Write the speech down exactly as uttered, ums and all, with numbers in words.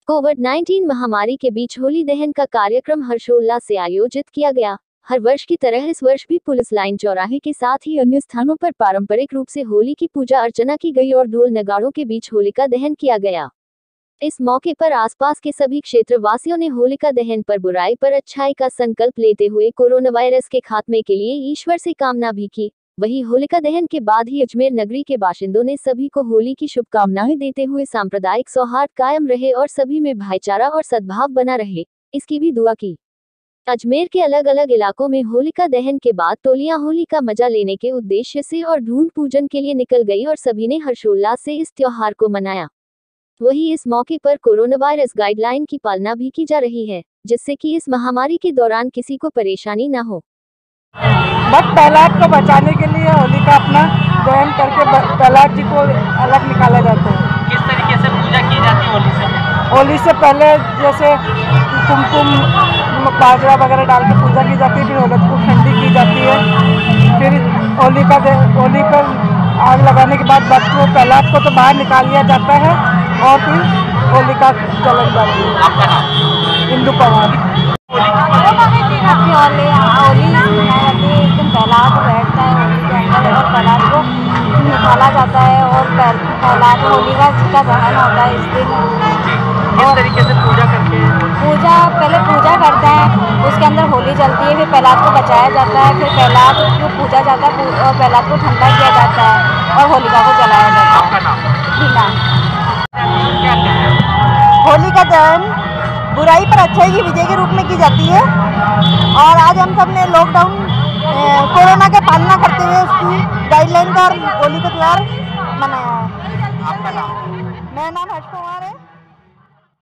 Covid nineteen महामारी के बीच होली दहन का कार्यक्रम हर्षोल्लास से आयोजित किया गया। हर वर्ष की तरह इस वर्ष भी पुलिस लाइन चौराहे के साथ ही अन्य स्थानों पर पारंपरिक रूप से होली की पूजा अर्चना की गई और ढोल नगाड़ों के बीच होलिका दहन किया गया। इस मौके पर आसपास के सभी क्षेत्र वासियों ने होलिका दहन पर बुराई पर अच्छाई का संकल्प लेते हुए कोरोना वायरस के खात्मे के लिए ईश्वर से कामना भी की। वहीं होलिका दहन के बाद ही अजमेर नगरी के बाशिंदों ने सभी को होली की शुभकामनाएं देते हुए सांप्रदायिक सौहार्द कायम रहे और सभी में भाईचारा और सद्भाव बना रहे, इसकी भी दुआ की। अजमेर के अलग अलग इलाकों में होलिका दहन के बाद टोलियां होली का मजा लेने के उद्देश्य से और ढूंढ पूजन के लिए निकल गई और सभी ने हर्षोल्लास से इस त्योहार को मनाया। वहीं इस मौके पर कोरोना वायरस गाइडलाइन की पालना भी की जा रही है, जिससे कि इस महामारी के दौरान किसी को परेशानी न हो। बस प्रहलाद को बचाने के लिए होली का अपना दहन करके प्रहलाद जी को अलग निकाला जाता है। किस तरीके से पूजा की जाती है होली से? होली से पहले जैसे कुमकुम बाजरा वगैरह डाल के पूजा की जाती है, फिर होली को ठंडी की जाती है, फिर होली का होली पर आग लगाने के बाद बच्चों प्रहलाद को तो बाहर निकाल लिया जाता है और फिर होली का चलन जाती है। आपका नाम? इंदु पवार। होली एक दिन प्रहलाद बैठता है होली के अंदर और प्रहलाद को निकाला जाता है और प्रहलाद होली का का दहन होता है इस दिन। किस तरीके से पूजा करके? पूजा पहले पूजा करते हैं, उसके अंदर होली जलती है, फिर प्रहलाद को बचाया जाता है, फिर प्रहलाद को पूजा जाता है और प्रहलाद को ठंडा किया जाता है और होलिका को जलाया जाता है। आपका नाम? हीना। होली का दहन बुराई पर अच्छाई की विजय के रूप में की जाती है और आज हम सब ने लॉकडाउन कोरोना के पालना करते हुए उसकी गाइडलाइन का होली का त्यौहार मनाया है। आपका नाम? मेरा नाम हर्ष कुमार है।